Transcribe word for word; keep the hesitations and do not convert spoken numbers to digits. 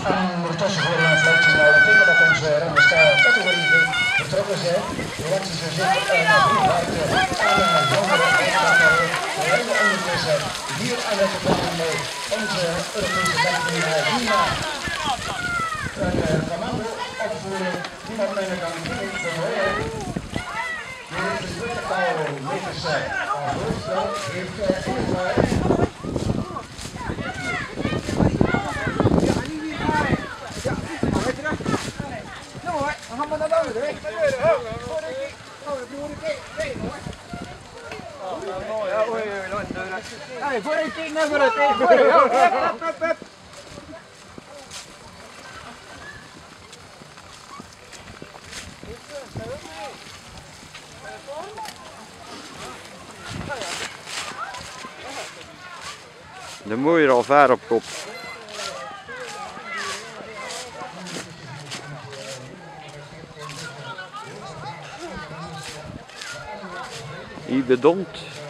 En ondertussen voor een fluitje nou betekent dat onze renners categorie betrokken zijn. De laatste ze zitten en hoe hard aan jongeren uitgaan. We rijden ondertussen hier aan het baan mee onze Europese kampioen Dina. Een commando opvoeren, niemand minder dan Philip van Hooyen. Hier is de verticaal meters hoofdstel, heeft Philip. Hey, voor een keer naar voren. De mooie al ver op kop. Hier bedankt.